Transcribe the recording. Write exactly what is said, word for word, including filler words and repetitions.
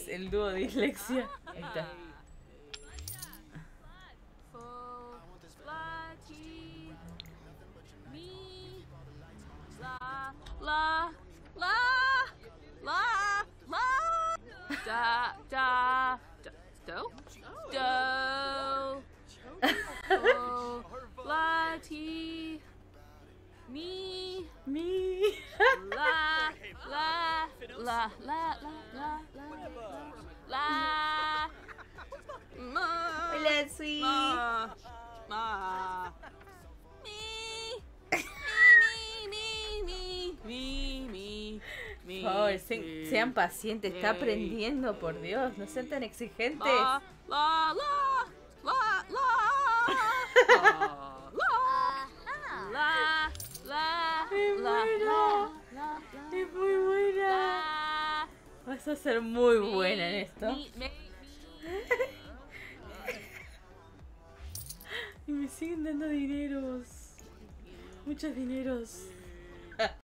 el dúo de dislexia. Ahí está. La, la, la, la, da, da, do, do, do, la, ti, mi, Mi. la, la, la, la, la, la, la, ma, Hola, Sui. ma, ma, mi, mi, mi, mi, mi, mi, Por favor, se- mi, sean pacientes, está mi, aprendiendo, por Dios, no sean tan exigentes. La, la, la, la, la, la, la, la, Me la, muero. la, Es muy buena. la, Vas a ser muy buena en esto. mi, mi, Y me siguen dando dineros. Muchos dineros.